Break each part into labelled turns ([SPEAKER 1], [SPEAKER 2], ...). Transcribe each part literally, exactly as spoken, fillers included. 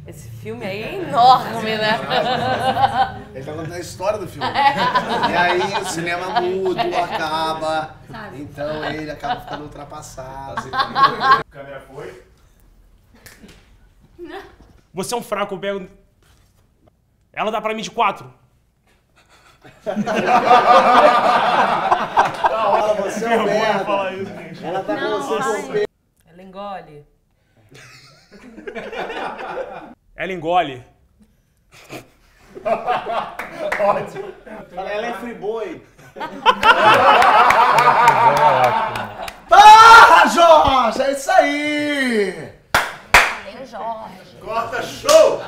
[SPEAKER 1] Esse filme aí é enorme, né?
[SPEAKER 2] Ele tá contando a história do filme. E aí o cinema mudo, acaba. Então ele acaba ficando ultrapassado.
[SPEAKER 3] A câmera foi.
[SPEAKER 4] Você é um fraco, eu pego... Ela dá pra mim de quatro.
[SPEAKER 2] Fala, você é um merda.
[SPEAKER 4] Falar isso, gente.
[SPEAKER 2] Ela tá
[SPEAKER 5] Não,
[SPEAKER 2] com você
[SPEAKER 5] fala
[SPEAKER 2] com o
[SPEAKER 1] Ela engole.
[SPEAKER 4] Ela engole.
[SPEAKER 3] Ótimo.
[SPEAKER 2] Fala, ela é friboi. Porra, Jorge! É isso aí!
[SPEAKER 5] Valeu, Jorge.
[SPEAKER 3] Corta, show!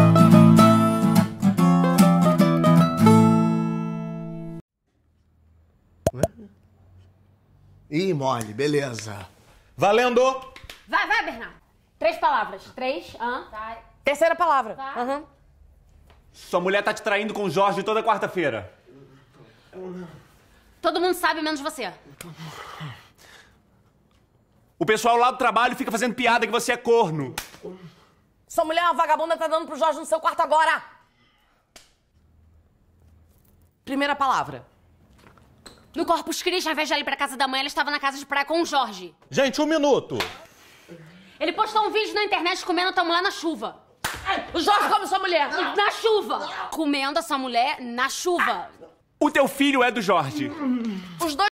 [SPEAKER 2] Ih, mole, beleza.
[SPEAKER 3] Valendo!
[SPEAKER 5] Vai, vai, Bernardo. Três palavras. Três, hã? Vai.
[SPEAKER 1] Terceira palavra.
[SPEAKER 5] Vai.
[SPEAKER 1] Aham.
[SPEAKER 3] Sua mulher tá te traindo com o Jorge toda quarta-feira.
[SPEAKER 5] Todo mundo sabe, menos você.
[SPEAKER 3] O pessoal lá do trabalho fica fazendo piada que você é corno.
[SPEAKER 1] Sua mulher é uma vagabunda, tá dando pro Jorge no seu quarto agora. Primeira palavra.
[SPEAKER 5] No Corpus Christi, ao invés de ir pra casa da mãe, ela estava na casa de praia com o Jorge.
[SPEAKER 3] Gente, um minuto.
[SPEAKER 5] Ele postou um vídeo na internet comendo a tua mulher na chuva.
[SPEAKER 1] O Jorge come sua mulher.
[SPEAKER 5] Na chuva! Comendo a sua mulher na chuva.
[SPEAKER 3] O teu filho é do Jorge.
[SPEAKER 1] Os dois